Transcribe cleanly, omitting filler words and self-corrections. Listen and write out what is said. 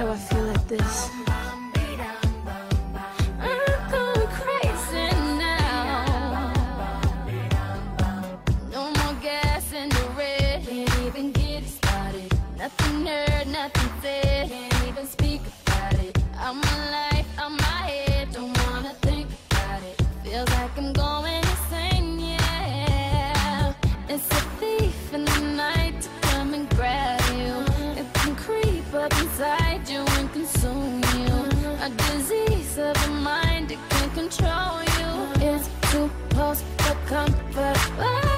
do I feel like this? I'm going crazy now. No more gas in the red. Can't even get it started. Nothing heard, nothing said. Can't even speak about it. I'm my life, I'm my head. Don't wanna think about it. Feels like I'm going insane, yeah. It's a thief in the night to come and grab you. It can creep up inside you and consume you. A disease of the mind, it can control you. It's too close for comfort.